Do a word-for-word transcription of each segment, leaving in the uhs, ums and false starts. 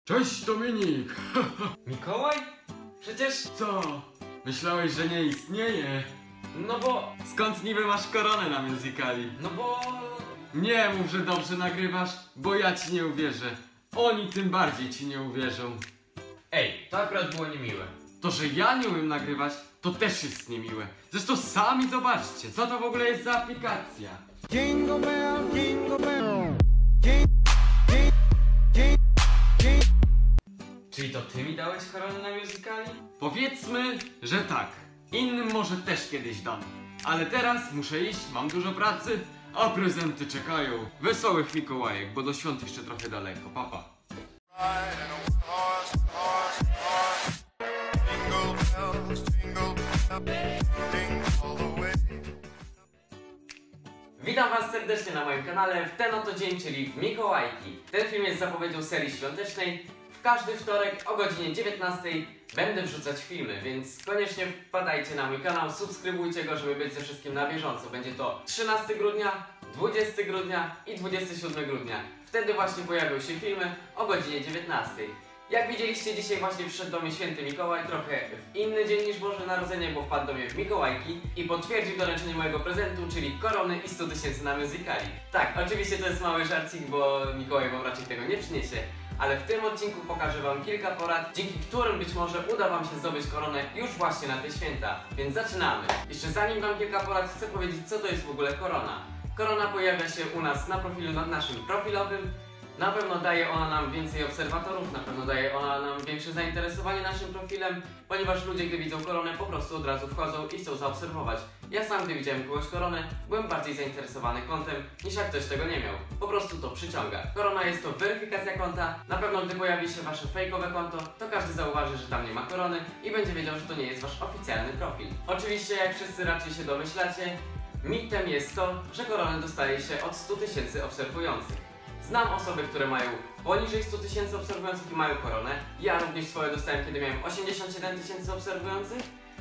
Cześć Dominik! Mikołaj? Przecież... Co? Myślałeś, że nie istnieje? No bo... Skąd niby masz koronę na musicali? No bo... Nie mów, że dobrze nagrywasz, bo ja ci nie uwierzę. Oni tym bardziej ci nie uwierzą. Ej, to akurat było niemiłe. To, że ja nie umiem nagrywać, to też jest niemiłe. Zresztą sami zobaczcie, co to w ogóle jest za aplikacja. Jingle bell, jingle bell. Jing, jing, jing, jing. Czyli to ty mi dałeś koronę na musicali? Powiedzmy, że tak. Innym może też kiedyś dam. Ale teraz muszę iść, mam dużo pracy, a prezenty czekają. Wesołych Mikołajek, bo do świąt jeszcze trochę daleko. Papa. Witam was serdecznie na moim kanale w ten oto dzień, czyli w Mikołajki. Ten film jest zapowiedzią serii świątecznej. W każdy wtorek o godzinie dziewiętnastej będę wrzucać filmy, więc koniecznie wpadajcie na mój kanał, subskrybujcie go, żeby być ze wszystkim na bieżąco. Będzie to trzynastego grudnia, dwudziestego grudnia i dwudziestego siódmego grudnia. Wtedy właśnie pojawią się filmy o godzinie dziewiętnastej. Jak widzieliście, dzisiaj właśnie przyszedł do mnie święty Mikołaj, trochę w inny dzień niż Boże Narodzenie, bo wpadł do mnie w Mikołajki i potwierdził doręczenie mojego prezentu, czyli korony i sto tysięcy na musicali. Tak, oczywiście to jest mały żarcik, bo Mikołaj wam raczej tego nie przyniesie, ale w tym odcinku pokażę wam kilka porad, dzięki którym być może uda wam się zdobyć koronę już właśnie na te święta. Więc zaczynamy! Jeszcze zanim wam kilka porad, chcę powiedzieć, co to jest w ogóle korona. Korona pojawia się u nas na profilu nad naszym profilowym. Na pewno daje ona nam więcej obserwatorów, na pewno daje ona nam większe zainteresowanie naszym profilem, ponieważ ludzie, gdy widzą koronę, po prostu od razu wchodzą i chcą zaobserwować. Ja sam, gdy widziałem kogoś koronę, byłem bardziej zainteresowany kontem, niż jak ktoś tego nie miał. Po prostu to przyciąga. Korona jest to weryfikacja konta. Na pewno, gdy pojawi się wasze fejkowe konto, to każdy zauważy, że tam nie ma korony i będzie wiedział, że to nie jest wasz oficjalny profil. Oczywiście, jak wszyscy raczej się domyślacie, mitem jest to, że koronę dostaje się od stu tysięcy obserwujących. Znam osoby, które mają poniżej stu tysięcy obserwujących i mają koronę. Ja również swoje dostałem, kiedy miałem osiemdziesiąt siedem tysięcy obserwujących.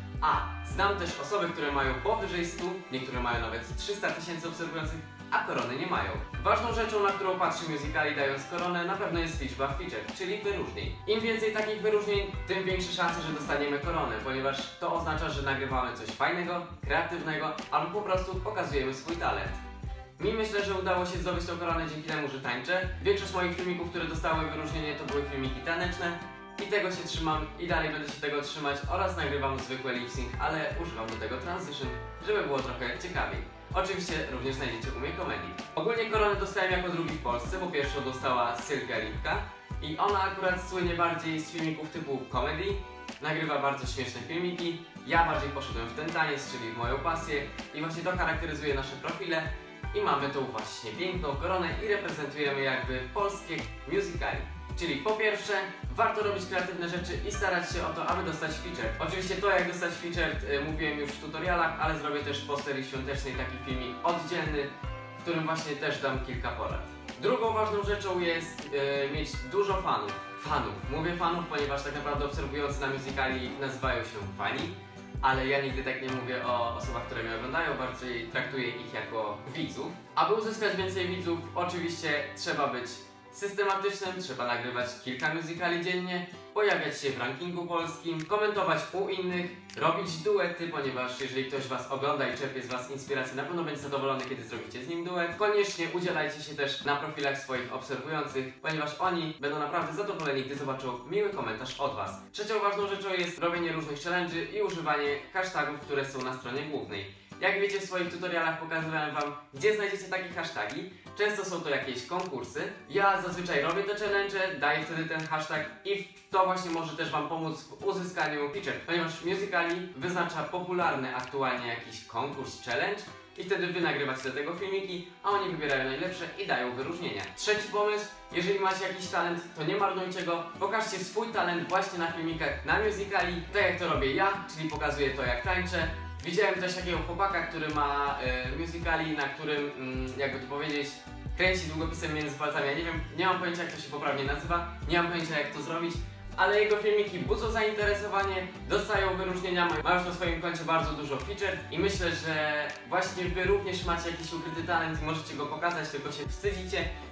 A znam też osoby, które mają powyżej stu, niektóre mają nawet trzysta tysięcy obserwujących, a korony nie mają. Ważną rzeczą, na którą patrzy musicali dając koronę, na pewno jest liczba feature, czyli wyróżnień. Im więcej takich wyróżnień, tym większe szanse, że dostaniemy koronę, ponieważ to oznacza, że nagrywamy coś fajnego, kreatywnego, albo po prostu pokazujemy swój talent. Mi myślę, że udało się zdobyć tą koronę dzięki temu, że tańczę. Większość moich filmików, które dostały wyróżnienie, to były filmiki taneczne. I tego się trzymam i dalej będę się tego trzymać oraz nagrywam zwykłe lip-sync, ale używam do tego transition, żeby było trochę ciekawiej. Oczywiście również znajdziecie u mnie komedii. Ogólnie koronę dostałem jako drugi w Polsce, bo pierwszą dostała Sylwia Lipka. I ona akurat słynie bardziej z filmików typu comedy. Nagrywa bardzo śmieszne filmiki. Ja bardziej poszedłem w ten taniec, czyli w moją pasję. I właśnie to charakteryzuje nasze profile. I mamy tą właśnie piękną koronę i reprezentujemy jakby polskie musicali. Czyli po pierwsze, warto robić kreatywne rzeczy i starać się o to, aby dostać feature. Oczywiście to, jak dostać feature, yy, mówiłem już w tutorialach, ale zrobię też po serii świątecznej taki filmik oddzielny, w którym właśnie też dam kilka porad. Drugą ważną rzeczą jest yy, mieć dużo fanów. Fanów. Mówię fanów, ponieważ tak naprawdę obserwujący na musicali nazywają się fani. Ale ja nigdy tak nie mówię o osobach, które mnie oglądają, bardziej traktuję ich jako widzów. Aby uzyskać więcej widzów, oczywiście trzeba być systematycznym, trzeba nagrywać kilka musicali dziennie, pojawiać się w rankingu polskim, komentować u innych, robić duety, ponieważ jeżeli ktoś was ogląda i czerpie z was inspirację, na pewno będzie zadowolony, kiedy zrobicie z nim duet. Koniecznie udzielajcie się też na profilach swoich obserwujących, ponieważ oni będą naprawdę zadowoleni, gdy zobaczą miły komentarz od was. Trzecią ważną rzeczą jest robienie różnych challenge'y i używanie hashtagów, które są na stronie głównej. Jak wiecie, w swoich tutorialach pokazywałem wam, gdzie znajdziecie takie hasztagi. Często są to jakieś konkursy. Ja zazwyczaj robię te challenge, daję wtedy ten hashtag i to właśnie może też wam pomóc w uzyskaniu feature, ponieważ musicali wyznacza popularny aktualnie jakiś konkurs, challenge i wtedy wy nagrywacie do tego filmiki, a oni wybierają najlepsze i dają wyróżnienia. Trzeci pomysł, jeżeli macie jakiś talent, to nie marnujcie go, pokażcie swój talent właśnie na filmikach na musicali, tak jak to robię ja, czyli pokazuję to, jak tańczę. Widziałem też takiego chłopaka, który ma e, musicali, na którym, mm, jakby to powiedzieć, kręci długopisem między palcami. Ja nie wiem, nie mam pojęcia, jak to się poprawnie nazywa, nie mam pojęcia, jak to zrobić, ale jego filmiki budzą zainteresowanie, dostają wyróżnienia, mają już na swoim koncie bardzo dużo feature i myślę, że właśnie wy również macie jakiś ukryty talent i możecie go pokazać, tylko się wstydzicie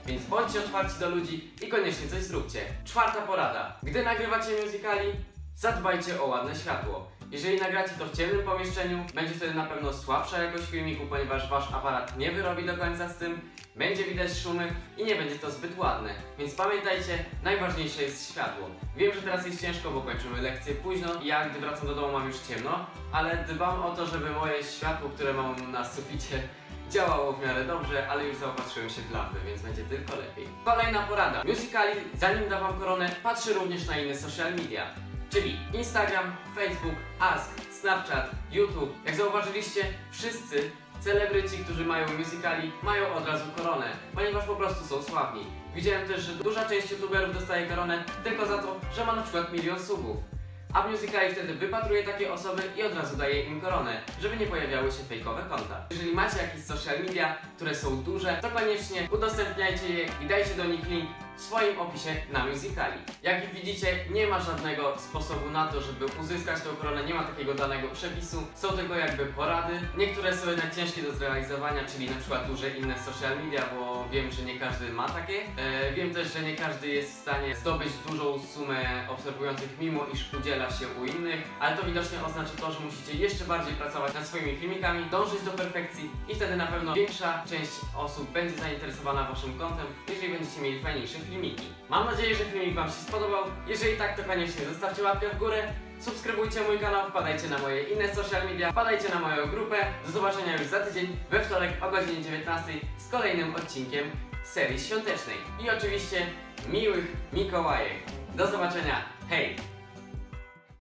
więc bądźcie otwarci do ludzi i koniecznie coś zróbcie. Czwarta porada. Gdy nagrywacie musicali, zadbajcie o ładne światło. Jeżeli nagracie to w ciemnym pomieszczeniu, będzie wtedy na pewno słabsza jakość filmiku, ponieważ wasz aparat nie wyrobi do końca z tym, będzie widać szumy i nie będzie to zbyt ładne. Więc pamiętajcie, najważniejsze jest światło. Wiem, że teraz jest ciężko, bo kończymy lekcje późno i ja, gdy wracam do domu, mam już ciemno, ale dbam o to, żeby moje światło, które mam na suficie, działało w miarę dobrze, ale już zaopatrzyłem się w lampy, więc będzie tylko lepiej. Kolejna porada. Musicali, zanim da wam koronę, patrzy również na inne social media. Czyli Instagram, Facebook, Ask, Snapchat, YouTube. Jak zauważyliście, wszyscy celebryci, którzy mają musicali, mają od razu koronę, ponieważ po prostu są sławni. Widziałem też, że duża część youtuberów dostaje koronę tylko za to, że ma na przykład milion subów. A w musicali wtedy wypatruje takie osoby i od razu daje im koronę, żeby nie pojawiały się fejkowe konta. Jeżeli macie jakieś social media, które są duże, to koniecznie udostępniajcie je i dajcie do nich link w swoim opisie na musicali. Jak widzicie, nie ma żadnego sposobu na to, żeby uzyskać tę koronę, nie ma takiego danego przepisu, są tylko jakby porady. Niektóre są jednak ciężkie do zrealizowania, czyli na przykład duże inne social media, bo wiem, że nie każdy ma takie. E, wiem też, że nie każdy jest w stanie zdobyć dużą sumę obserwujących, mimo iż udziela się u innych, ale to widocznie oznacza to, że musicie jeszcze bardziej pracować nad swoimi filmikami, dążyć do perfekcji i wtedy na pewno większa część osób będzie zainteresowana waszym kontem, jeżeli będziecie mieli fajniejsze filmiki. Mam nadzieję, że filmik wam się spodobał. Jeżeli tak, to koniecznie zostawcie łapkę w górę, subskrybujcie mój kanał, wpadajcie na moje inne social media, wpadajcie na moją grupę. Do zobaczenia już za tydzień, we wtorek o godzinie dziewiętnastej z kolejnym odcinkiem serii świątecznej. I oczywiście miłych Mikołajek. Do zobaczenia, hej!